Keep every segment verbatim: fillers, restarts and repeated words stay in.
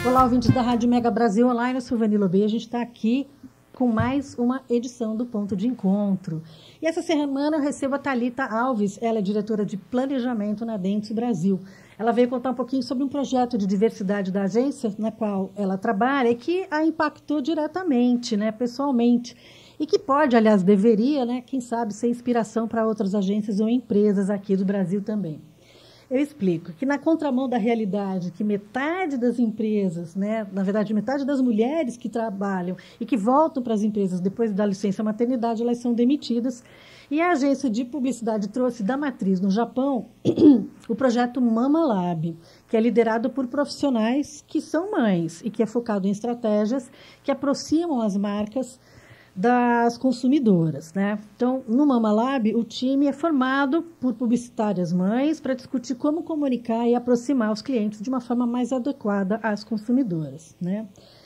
Olá, ouvintes da Rádio Mega Brasil Online, eu sou Vanilla B. A gente está aqui com mais uma edição do Ponto de Encontro. E essa semana eu recebo a Thalita Alves, ela é diretora de planejamento na Dentsu Brasil. Ela veio contar um pouquinho sobre um projeto de diversidade da agência na qual ela trabalha e que a impactou diretamente, né, pessoalmente. E que pode, aliás, deveria, né, quem sabe, ser inspiração para outras agências ou empresas aqui do Brasil também. Eu explico que na contramão da realidade, que metade das empresas, né, na verdade, metade das mulheres que trabalham e que voltam para as empresas depois da licença maternidade, elas são demitidas. E a agência de publicidade trouxe da matriz no Japão o projeto Mama Lab, que é liderado por profissionais que são mães e que é focado em estratégias que aproximam as marcas das consumidoras, né? Então, no Mama Lab, o time é formado por publicitárias mães para discutir como comunicar e aproximar os clientes de uma forma mais adequada às consumidoras, né?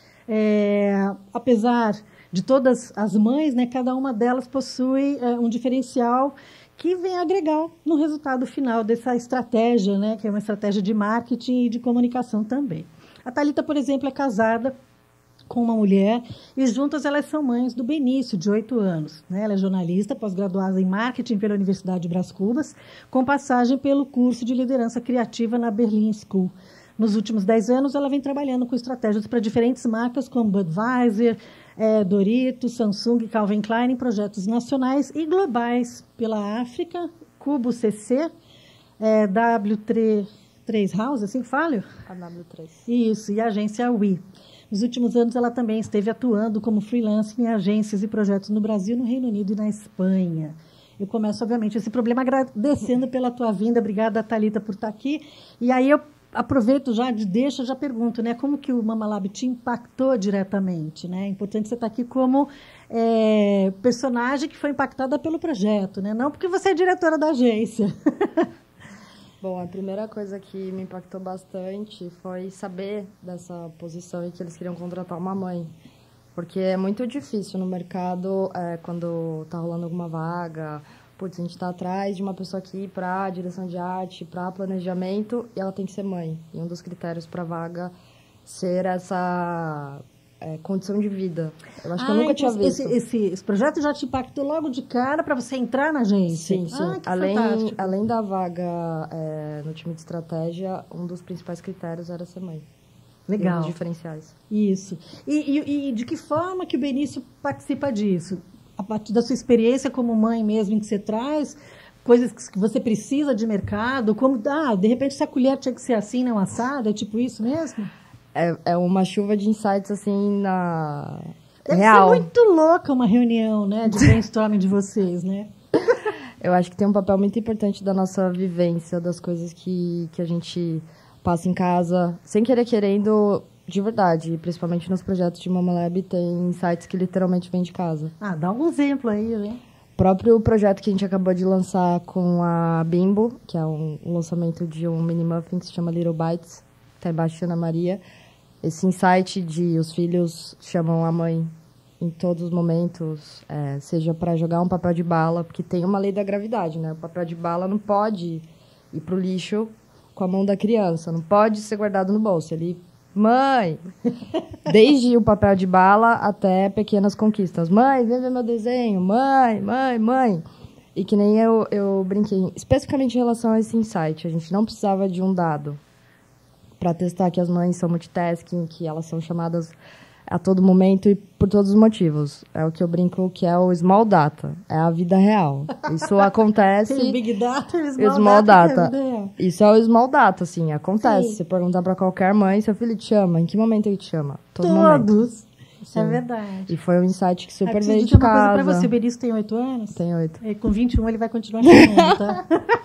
É, apesar de todas as mães, né, cada uma delas possui é, um diferencial que vem agregar no resultado final dessa estratégia, né, que é uma estratégia de marketing e de comunicação também. A Thalita, por exemplo, é casada com uma mulher, e juntas elas são mães do Benício, de oito anos. Né? Ela é jornalista, pós-graduada em marketing pela Universidade de Brás Cubas, com passagem pelo curso de liderança criativa na Berlin School. Nos últimos dez anos, ela vem trabalhando com estratégias para diferentes marcas, como Budweiser, é, Doritos, Samsung, Calvin Klein, em projetos nacionais e globais pela África, Cubo C C, é, W três House, assim que falo? A W três. Isso, e a agência We. Nos últimos anos, ela também esteve atuando como freelancer em agências e projetos no Brasil, no Reino Unido e na Espanha. Eu começo, obviamente, esse problema agradecendo pela tua vinda. Obrigada, Thalita, por estar aqui. E aí eu aproveito já, de deixa, já pergunto, né? Como que o Mama Lab te impactou diretamente, né? É importante você estar aqui como é, personagem que foi impactada pelo projeto, né? Não porque você é diretora da agência. Bom, a primeira coisa que me impactou bastante foi saber dessa posição e que eles queriam contratar uma mãe. Porque é muito difícil no mercado, é, quando está rolando alguma vaga, putz, a gente está atrás de uma pessoa aqui para direção de arte, para planejamento, e ela tem que ser mãe. E um dos critérios para a vaga ser essa é, condição de vida. Eu acho ah, que eu nunca então tinha visto. Esse, esse, esse projeto já te impactou logo de cara para você entrar na agência? Sim, sim. Ah, que além, fantástico. além da vaga é, no time de estratégia, um dos principais critérios era ser mãe. Legal. E os diferenciais. Isso. E, e, e de que forma que o Benício participa disso? A partir da sua experiência como mãe mesmo, que você traz, coisas que você precisa de mercado, como, ah, de repente essa colher tinha que ser assim, não assada, é tipo isso mesmo? É, é uma chuva de insights, assim, na... Deve real. ser muito louca uma reunião, né, de brainstorming de vocês, né? Eu acho que tem um papel muito importante da nossa vivência, das coisas que, que a gente passa em casa, sem querer querendo, de verdade, principalmente nos projetos de Mama Lab, tem insights que literalmente vêm de casa. Ah, dá um exemplo aí, né? O próprio projeto que a gente acabou de lançar com a Bimbo, que é um, um lançamento de um mini muffin que se chama Little Bites, está embaixo da Ana Maria. Esse insight de os filhos chamam a mãe em todos os momentos, é, seja para jogar um papel de bala, porque tem uma lei da gravidade, né? O papel de bala não pode ir pro lixo com a mão da criança, não pode ser guardado no bolso. Ele, mãe, desde o papel de bala até pequenas conquistas. Mãe, vem ver meu desenho. Mãe, mãe, mãe. E que nem eu, eu brinquei, especificamente em relação a esse insight, a gente não precisava de um dado para testar que as mães são multitasking, que elas são chamadas a todo momento e por todos os motivos. É o que eu brinco que é o small data, é a vida real. Isso acontece... Tem o big data e o small, small data. data. Que é a vida real. Isso é o small data, assim, acontece. Sim. Se perguntar para qualquer mãe, seu filho te chama, em que momento ele te chama? Todo Todos. Momento. É verdade. E foi um insight que super ah, veio de dizer uma casa. coisa pra você, o Benício tem oito anos? Tem oito. E com vinte e um ele vai continuar chamando, tá?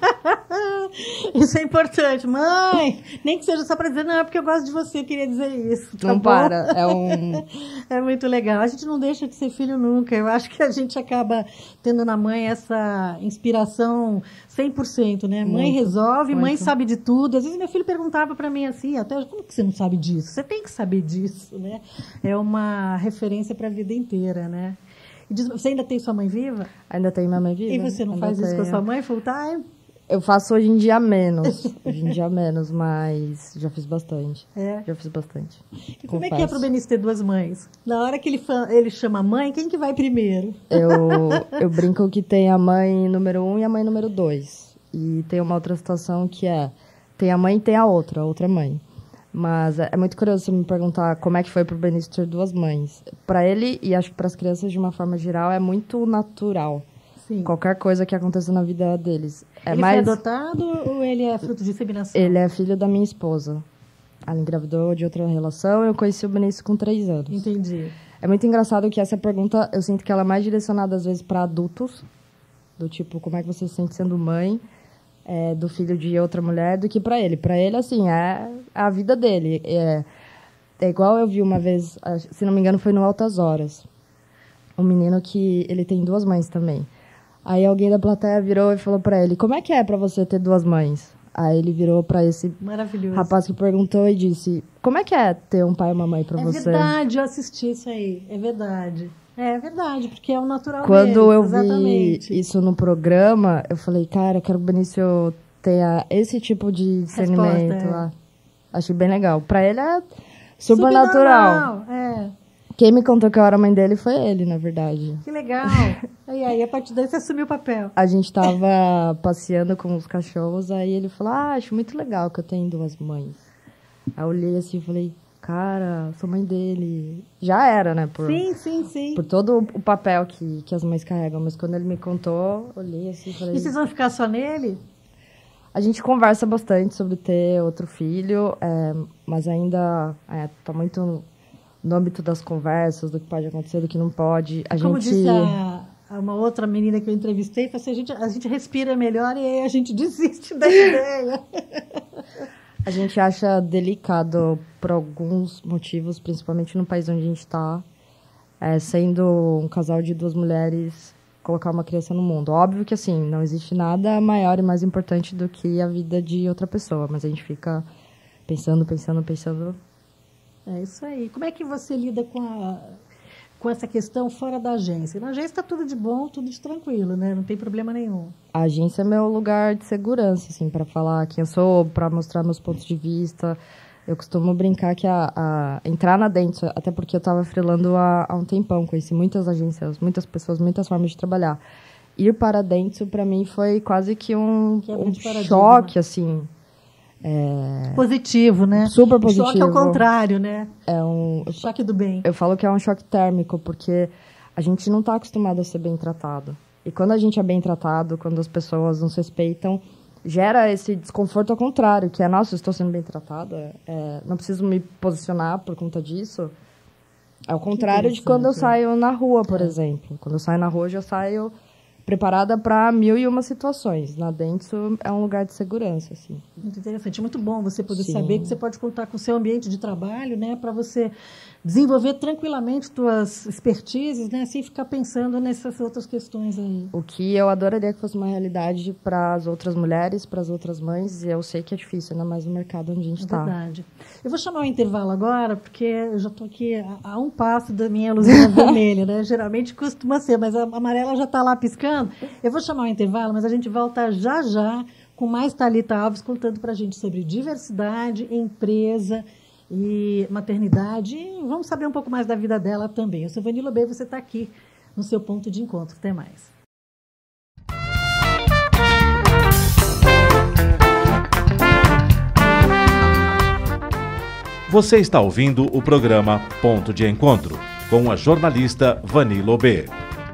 Isso é importante. Mãe, nem que seja só para dizer, não, é porque eu gosto de você, eu queria dizer isso. Tá não bom? para, é um... É muito legal. A gente não deixa de ser filho nunca. Eu acho que a gente acaba tendo na mãe essa inspiração cem por cento, né? Muito, mãe resolve, muito. Mãe sabe de tudo. Às vezes meu filho perguntava para mim assim, até, como que você não sabe disso? Você tem que saber disso, né? É uma referência para a vida inteira, né? E diz, você ainda tem sua mãe viva? Ainda tem minha mãe viva. E você não ainda faz tenho. isso com a sua mãe full time? Eu faço hoje em dia menos. Hoje em dia menos, mas já fiz bastante. É? Já fiz bastante. E como é que é pro Benício ter duas mães? Na hora que ele, ele chama mãe, quem que vai primeiro? Eu, eu brinco que tem a mãe número um e a mãe número dois. E tem uma outra situação que é... Tem a mãe e tem a outra, a outra mãe. Mas é, é muito curioso você me perguntar como é que foi pro Benício ter duas mães. Para ele, e acho que para as crianças de uma forma geral, é muito natural. Sim. Qualquer coisa que aconteça na vida deles. É ele mais... foi adotado ou ele é fruto de inseminação? Ele é filho da minha esposa. Ela engravidou de outra relação. Eu conheci o Benício com três anos. Entendi. É muito engraçado que essa pergunta, eu sinto que ela é mais direcionada, às vezes, para adultos. Do tipo, como é que você se sente sendo mãe é, do filho de outra mulher, do que para ele. Para ele, assim, é a vida dele. É, é igual eu vi uma vez, se não me engano, foi no Altas Horas. Um menino que ele tem duas mães também. Aí alguém da plateia virou e falou pra ele, como é que é pra você ter duas mães? Aí ele virou pra esse rapaz que perguntou e disse, como é que é ter um pai e uma mãe pra é você? É verdade, eu assisti isso aí, é verdade. É verdade, porque é o natural Quando deles, eu exatamente. vi isso no programa, eu falei, cara, eu quero que o Benício tenha esse tipo de discernimento Resposta, é. lá. Achei bem legal. Pra ele é super, super natural. Normal, é. Quem me contou que eu era mãe dele foi ele, na verdade. Que legal. E aí, a partir daí, você assumiu o papel. A gente tava passeando com os cachorros, aí ele falou, ah, acho muito legal que eu tenho duas mães. Aí eu olhei assim e falei, cara, sou mãe dele. Já era, né? Por, sim, sim, sim. Por todo o papel que, que as mães carregam. Mas quando ele me contou, olhei assim e falei... E vocês vão ficar só nele? A gente conversa bastante sobre ter outro filho, é, mas ainda é, tá muito... no âmbito das conversas, do que pode acontecer, do que não pode. A Como gente... disse a, a uma outra menina que eu entrevistei, falou assim, a, gente, a gente respira melhor e aí a gente desiste da ideia. A gente acha delicado, por alguns motivos, principalmente no país onde a gente está, é, sendo um casal de duas mulheres, colocar uma criança no mundo. Óbvio que, assim, não existe nada maior e mais importante do que a vida de outra pessoa, mas a gente fica pensando, pensando, pensando... É isso aí. Como é que você lida com, a, com essa questão fora da agência? Na agência está tudo de bom, tudo de tranquilo, né? Não tem problema nenhum. A agência é meu lugar de segurança, assim, para falar quem eu sou, para mostrar meus pontos de vista. Eu costumo brincar que a, a entrar na Dentsu, até porque eu estava freelando há, há um tempão, conheci muitas agências, muitas pessoas, muitas formas de trabalhar. Ir para a Dentsu, para mim, foi quase que um, um choque, assim... É... Positivo, né? Super positivo. Choque ao contrário, né? É um choque do bem. Eu falo que é um choque térmico, porque a gente não está acostumado a ser bem tratado. E quando a gente é bem tratado, quando as pessoas nos respeitam, gera esse desconforto ao contrário, que é, nossa, eu estou sendo bem tratada, é, não preciso me posicionar por conta disso. É o contrário de quando eu saio na rua, por é. exemplo. Quando eu saio na rua, eu já saio... preparada para mil e uma situações. Na Dentsu é um lugar de segurança, assim. Muito interessante. Muito bom você poder Sim. saber que você pode contar com o seu ambiente de trabalho, né, para você desenvolver tranquilamente suas expertises, né, sem ficar pensando nessas outras questões aí. O que eu adoraria que fosse uma realidade para as outras mulheres, para as outras mães, e eu sei que é difícil, ainda mais no mercado onde a gente está. É verdade. Eu vou chamar o intervalo agora, porque eu já estou aqui a, a um passo da minha luzinha vermelha, né? Geralmente costuma ser, mas a amarela já está lá piscando. Eu vou chamar o intervalo, mas a gente volta já já com mais Thalita Alves contando para a gente sobre diversidade, empresa e maternidade. E vamos saber um pouco mais da vida dela também. Eu sou Vanilla B, você está aqui no seu ponto de encontro. Até mais. Você está ouvindo o programa Ponto de Encontro, com a jornalista Vanilla B.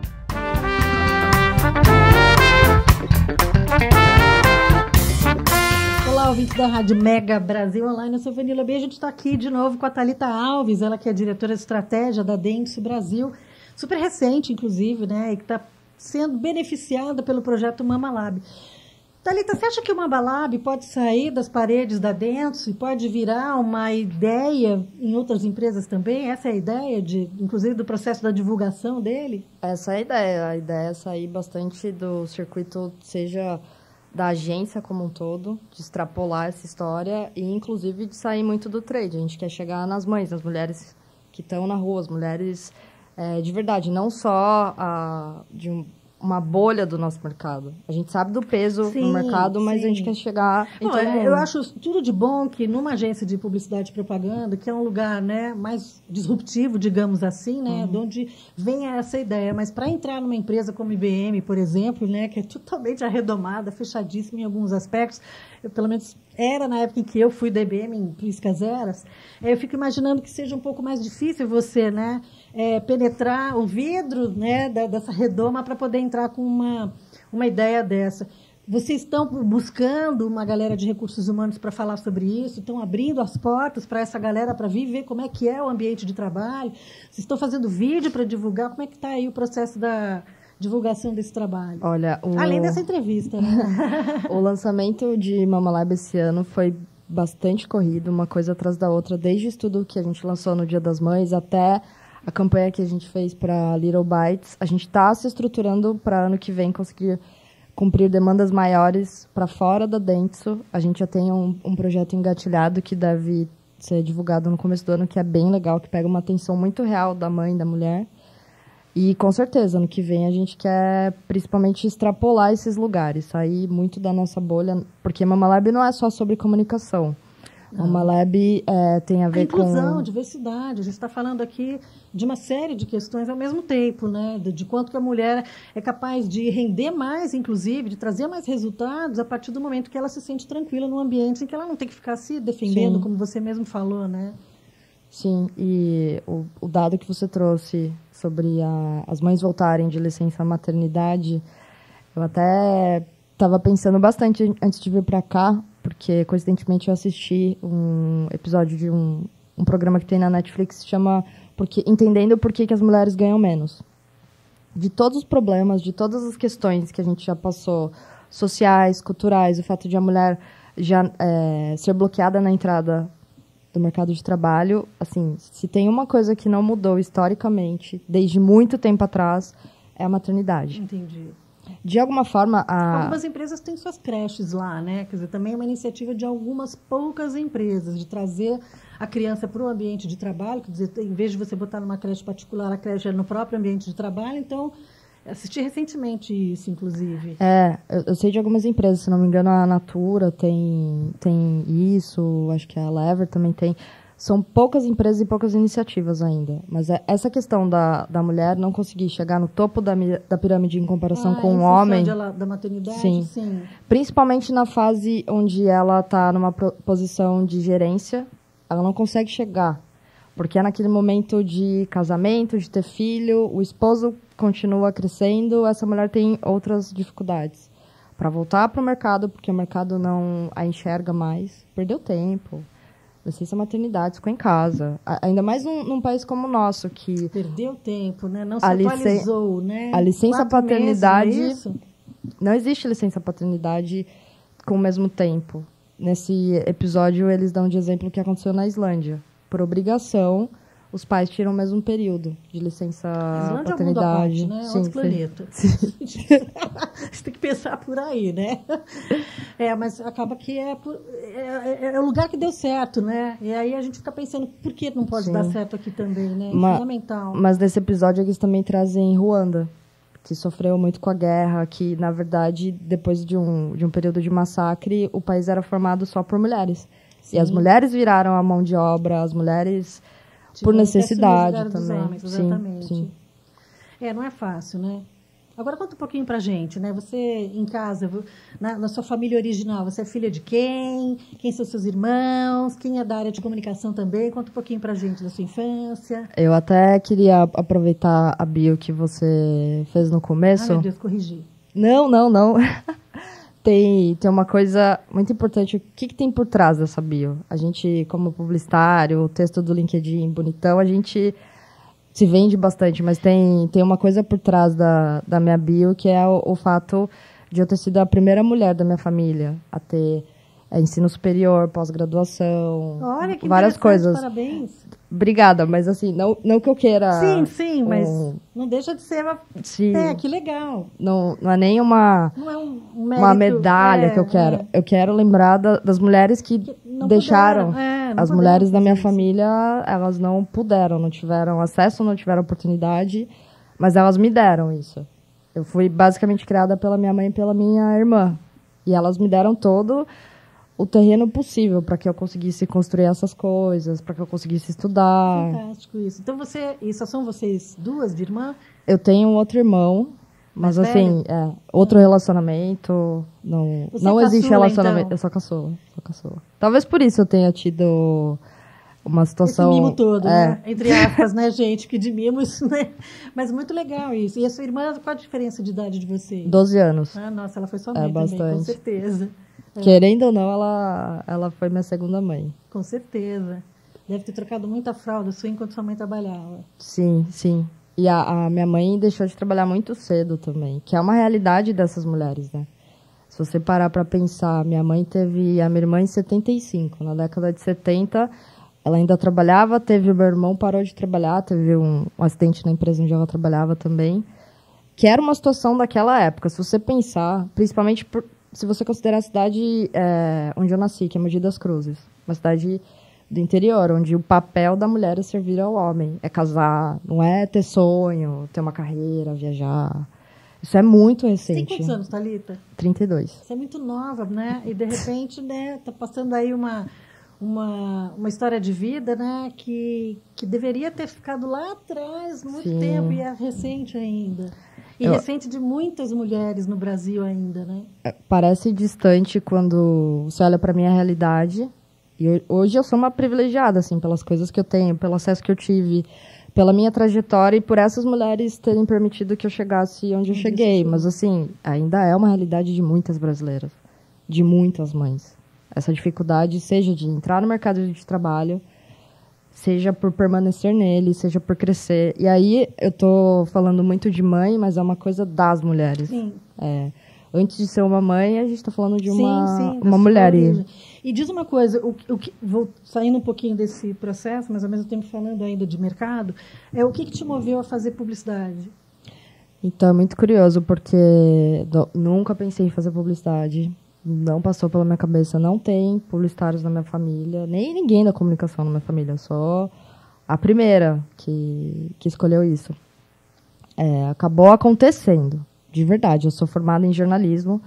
Olá, ouvintes da Rádio Mega Brasil Online, eu sou Vanilla B. A gente está aqui de novo com a Thalita Alves, ela que é diretora de estratégia da Dentsu Brasil, super recente, inclusive, né, e que está sendo beneficiada pelo projeto Mama Lab. Thalita, você acha que o Mama Lab pode sair das paredes da Dentsu e pode virar uma ideia em outras empresas também? Essa é a ideia, de, inclusive, do processo da divulgação dele? Essa é a ideia. A ideia é sair bastante do circuito, seja da agência como um todo, de extrapolar essa história e, inclusive, de sair muito do trade. A gente quer chegar nas mães, nas mulheres que estão na rua, as mulheres é, de verdade, não só a, de um uma bolha do nosso mercado. A gente sabe do peso Sim, no mercado, mas sim. a gente quer chegar em Bom, todo mundo. eu acho tudo de bom que numa agência de publicidade e propaganda, que é um lugar, né, mais disruptivo, digamos assim, né, Uhum. de onde vem essa ideia. Mas para entrar numa empresa como I B M, por exemplo, né, que é totalmente arredomada, fechadíssima em alguns aspectos, eu, pelo menos era na época em que eu fui da I B M, em Priscas Eras, eu fico imaginando que seja um pouco mais difícil você, né, é, penetrar o vidro, né, da, dessa redoma para poder entrar com uma, uma ideia dessa. Vocês estão buscando uma galera de recursos humanos para falar sobre isso? Estão abrindo as portas para essa galera para vir ver como é que é o ambiente de trabalho? Vocês estão fazendo vídeo para divulgar? Como é que está aí o processo da divulgação desse trabalho? Olha, o... Além dessa entrevista, né? O lançamento de Mama Lab esse ano foi bastante corrido, uma coisa atrás da outra, desde o estudo que a gente lançou no Dia das Mães até a campanha que a gente fez para Little Bites. A gente está se estruturando para ano que vem conseguir cumprir demandas maiores para fora da Dentsu. A gente já tem um, um projeto engatilhado que deve ser divulgado no começo do ano, que é bem legal, que pega uma atenção muito real da mãe e da mulher. E, com certeza, ano que vem a gente quer, principalmente, extrapolar esses lugares, sair muito da nossa bolha, porque Mama Lab não é só sobre comunicação. Não. Mama Lab é, tem a ver a inclusão, com... diversidade. A gente está falando aqui de uma série de questões ao mesmo tempo, né? De, de quanto que a mulher é capaz de render mais, inclusive, de trazer mais resultados a partir do momento que ela se sente tranquila num ambiente em que ela não tem que ficar se defendendo, Sim. como você mesmo falou, né? Sim, e o, o dado que você trouxe sobre a, as mães voltarem de licença maternidade, eu até estava pensando bastante antes de vir para cá, porque, coincidentemente, eu assisti um episódio de um, um programa que tem na Netflix que se chama porque, Entendendo Por que, que as Mulheres Ganham Menos. De todos os problemas, de todas as questões que a gente já passou, sociais, culturais, o fato de a mulher já é, ser bloqueada na entrada do mercado de trabalho, assim, se tem uma coisa que não mudou historicamente, desde muito tempo atrás, é a maternidade. Entendi. De alguma forma, a... Algumas empresas têm suas creches lá, né? Quer dizer, também é uma iniciativa de algumas poucas empresas, de trazer a criança para o ambiente de trabalho, quer dizer, em vez de você botar numa creche particular, a creche é no próprio ambiente de trabalho, então... Assisti recentemente isso, inclusive. É, eu, eu sei de algumas empresas, se não me engano, a Natura tem, tem isso, acho que a Lever também tem. São poucas empresas e poucas iniciativas ainda. Mas é, essa questão da, da mulher não conseguir chegar no topo da, da pirâmide em comparação ah, com em o homem. De ela, da maternidade, sim. sim. Principalmente na fase onde ela está numa posição de gerência, ela não consegue chegar. Porque é naquele momento de casamento, de ter filho, o esposo continua crescendo, essa mulher tem outras dificuldades. Para voltar para o mercado, porque o mercado não a enxerga mais, perdeu tempo. Licença maternidade, ficou em casa. Ainda mais num, num país como o nosso, que... Perdeu tempo, né? Não se a atualizou, licen... né? A licença Quatro paternidade... meses, não é isso? Não existe licença paternidade com o mesmo tempo. Nesse episódio, eles dão de exemplo o que aconteceu na Islândia. Por obrigação, os pais tiram o mesmo período de licença Islândia paternidade. É um mundo à parte, né? Sim, Outro planeta. Sim. A gente tem que pensar por aí, né? É, mas acaba que é, é, é, é o lugar que deu certo, né? E aí a gente fica pensando, por que não pode Sim. dar certo aqui também, né? É Ma fundamental. Mas nesse episódio eles também trazem Ruanda, que sofreu muito com a guerra, que, na verdade, depois de um, de um período de massacre, o país era formado só por mulheres. Sim. E as mulheres viraram a mão de obra, as mulheres por necessidade também. Homens, exatamente. Sim, sim. É, não é fácil, né? Agora conta um pouquinho pra gente, né? Você em casa, na, na sua família original, você é filha de quem? Quem são seus irmãos? Quem é da área de comunicação também? Conta um pouquinho pra gente da sua infância. Eu até queria aproveitar a bio que você fez no começo. Ah, meu Deus, corrigi. Não, não, não. Tem, tem uma coisa muito importante. O que, que tem por trás dessa bio? A gente, como publicitário, o texto do LinkedIn bonitão, a gente se vende bastante, mas tem, tem uma coisa por trás da, da minha bio, que é o, o fato de eu ter sido a primeira mulher da minha família a ter é, ensino superior, pós-graduação, Olha, que várias coisas. Parabéns. Obrigada, mas assim, não, não que eu queira... Sim, sim, um... mas não deixa de ser uma... Sim. É, que legal. Não, não é nem uma, não é um mérito, uma medalha é, que eu quero. É. Eu quero lembrar da, das mulheres que, que deixaram. Puderam, é, As mulheres da minha isso. família, elas não puderam, não tiveram acesso, não tiveram oportunidade, mas elas me deram isso. Eu fui basicamente criada pela minha mãe e pela minha irmã. E elas me deram todo o terreno possível para que eu conseguisse construir essas coisas, para que eu conseguisse estudar. Fantástico isso. Então, você, e só são vocês duas de irmã? Eu tenho um outro irmão, mas Mais assim, é, outro relacionamento, não, Você não é existe caçula, relacionamento. então? Eu sou caçula, sou caçula. Talvez por isso eu tenha tido uma situação... Esse mimo todo, é, né? Entre aspas, né, gente? Que de mimo isso, né? Mas muito legal isso. E a sua irmã, qual a diferença de idade de vocês? doze anos. Ah, nossa, ela foi sua É, mãe também, com bastante. certeza. É, Querendo ou não, ela, ela foi minha segunda mãe. com certeza. Deve ter trocado muita fralda sua enquanto sua mãe trabalhava. Sim, sim. E a, a minha mãe deixou de trabalhar muito cedo também, que é uma realidade dessas mulheres, né? Se você parar para pensar, minha mãe teve a minha irmã em setenta e cinco. Na década de setenta, ela ainda trabalhava, teve o meu irmão, parou de trabalhar, teve um, um acidente na empresa onde ela trabalhava também, que era uma situação daquela época. Se você pensar, principalmente por, se você considerar a cidade é, onde eu nasci, que é Mogi das Cruzes, uma cidade do interior, onde o papel da mulher é servir ao homem, é casar, não é ter sonho, ter uma carreira, viajar. Isso é muito recente. Tem quantos anos, Thalita? trinta e dois. Você é muito nova, né? E de repente, né, tá passando aí uma, uma, uma história de vida, né, que, que deveria ter ficado lá atrás, muito Sim. tempo, e é recente ainda. E Eu- recente de muitas mulheres no Brasil ainda, né? É, Parece distante quando você olha para minha realidade. E ho- hoje eu sou uma privilegiada, assim, pelas coisas que eu tenho, pelo acesso que eu tive, pela minha trajetória e por essas mulheres terem permitido que eu chegasse onde eu Onde cheguei. você chegou. Mas, assim, ainda é uma realidade de muitas brasileiras, de muitas mães. Essa dificuldade, seja de entrar no mercado de trabalho, seja por permanecer nele, seja por crescer. E aí eu tô falando muito de mãe, mas é uma coisa das mulheres. Sim. É, antes de ser uma mãe, a gente está falando de uma, sim, sim, da uma sua mulher. E, origem. E diz uma coisa, o, que- o que, vou saindo um pouquinho desse processo, mas ao mesmo tempo falando ainda de mercado, é o que, que te moveu a fazer publicidade? então é muito curioso, porque do- nunca pensei em fazer publicidade. Não passou pela minha cabeça. Não tem publicitários na minha família, nem ninguém da comunicação na minha família. Eu sou a primeira que, que escolheu isso. É, acabou acontecendo, de verdade. Eu sou formada em jornalismo.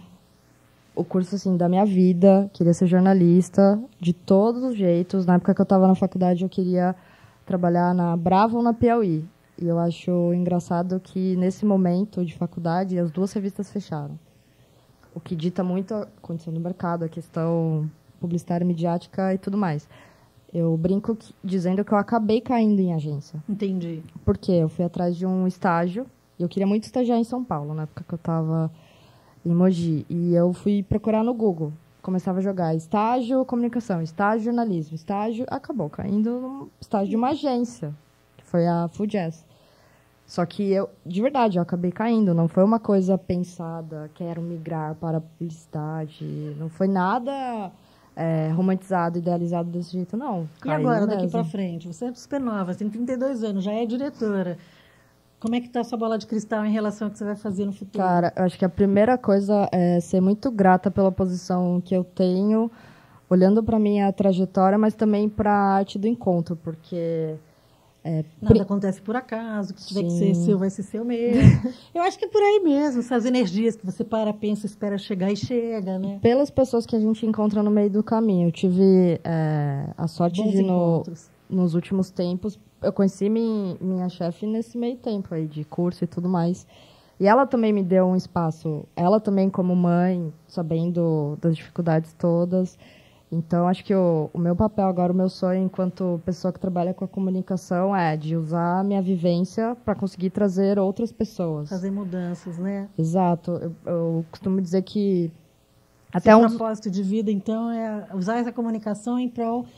O curso, assim, da minha vida, queria ser jornalista, de todos os jeitos. Na época que eu estava na faculdade, eu queria trabalhar na Bravo ou na Piauí. E eu acho engraçado que, nesse momento de faculdade, as duas revistas fecharam. O que dita muito a condição do mercado, a questão publicitária, midiática e tudo mais. Eu brinco que- dizendo que eu acabei caindo em agência. Entendi. Porque eu fui atrás de um estágio, e eu queria muito estagiar em São Paulo, na época que eu estava em Mogi. E eu fui procurar no Google. Começava a jogar estágio comunicação, estágio jornalismo, estágio... Acabou caindo no estágio de uma agência, que foi a Full Jazz. Só que eu, de verdade, eu acabei caindo. Não foi uma coisa pensada, quero migrar para a publicidade. Não foi nada é, romantizado, idealizado desse jeito, não. E Caí agora, daqui mesmo. pra frente? Você é super nova, você tem trinta e dois anos, já é diretora. Como é que tá a sua bola de cristal em relação ao que você vai fazer no futuro? Cara, eu acho que a primeira coisa é ser muito grata pela posição que eu tenho, olhando para minha trajetória, mas também para a arte do encontro, porque é, Nada pri- acontece por acaso, o que tiver que Sim. ser seu vai ser seu mesmo. Eu acho que é por aí mesmo, essas energias que você para, pensa, espera chegar e chega, né? pelas pessoas que a gente encontra no meio do caminho. Eu tive é, a sorte Bons de, no, encontros. nos últimos tempos, eu conheci minha, minha chefe nesse meio tempo aí, de curso e tudo mais. E ela também me deu um espaço, ela também como mãe, sabendo das dificuldades todas. Então, acho que o, o meu papel agora, o meu sonho enquanto pessoa que trabalha com a comunicação é de usar a minha vivência para conseguir trazer outras pessoas. Fazer mudanças, né? Exato. Eu, eu costumo dizer que até Seu um... propósito de vida, então, é usar essa comunicação em prol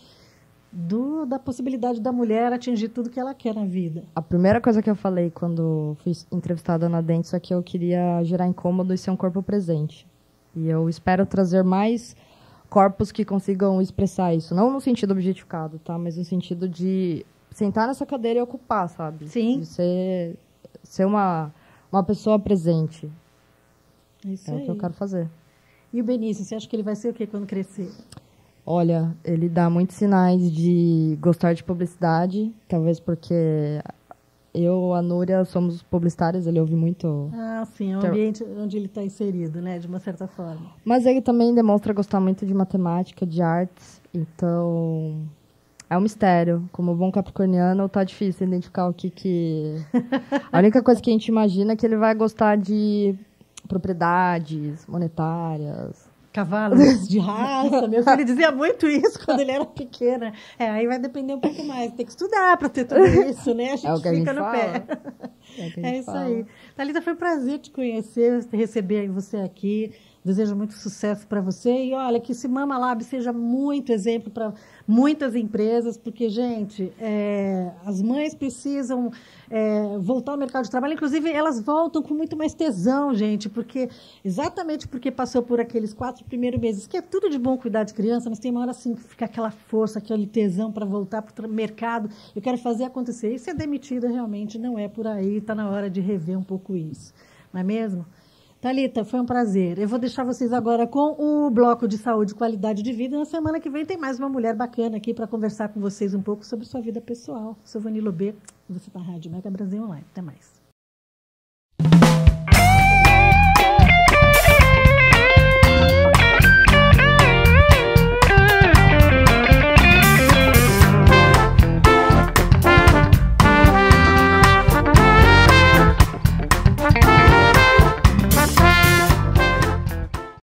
do, da possibilidade da mulher atingir tudo que ela quer na vida. A primeira coisa que eu falei quando fui entrevistada na Dentsu é que eu queria gerar incômodo e ser um corpo presente. E eu espero trazer mais corpos que consigam expressar isso. Não no sentido objetificado, tá? Mas no sentido de sentar nessa cadeira e ocupar, sabe? Sim. De ser, ser uma, uma pessoa presente. Isso É aí. o que eu quero fazer. E o Benício, você acha que ele vai ser o quê quando crescer? Olha, ele dá muitos sinais de gostar de publicidade, talvez porque Eu, a Núria, somos publicitários, ele ouve muito. Ah, sim, é um ambiente onde ele está inserido, né, de uma certa forma. Mas ele também demonstra gostar muito de matemática, de artes, então é um mistério. Como bom capricorniano, tá difícil identificar o que que... A única coisa que a gente imagina é que ele vai gostar de propriedades monetárias. Cavalos de raça. Meu filho dizia muito isso quando ele era pequeno. É, aí vai depender um pouco mais. Tem que estudar para ter tudo isso, né? A gente é o que fica a gente no fala. pé. É, é isso fala. aí. Thalita, foi um prazer te conhecer, receber você aqui. Desejo muito sucesso para você. E olha, que esse Mama Lab seja muito exemplo para muitas empresas, porque, gente, é, as mães precisam é, voltar ao mercado de trabalho. Inclusive, elas voltam com muito mais tesão, gente, porque exatamente porque passou por aqueles quatro primeiros meses, que é tudo de bom cuidar de criança, mas tem uma hora assim que fica aquela força, aquele tesão para voltar para o mercado. Eu quero fazer acontecer. E ser demitida realmente não é por aí, está na hora de rever um pouco isso. Não é mesmo? Thalita, foi um prazer. Eu vou deixar vocês agora com o bloco de saúde e qualidade de vida. Na semana que vem tem mais uma mulher bacana aqui para conversar com vocês um pouco sobre sua vida pessoal. Sou Vanilla B, você está na Rádio Mega Brasil Online. Até mais.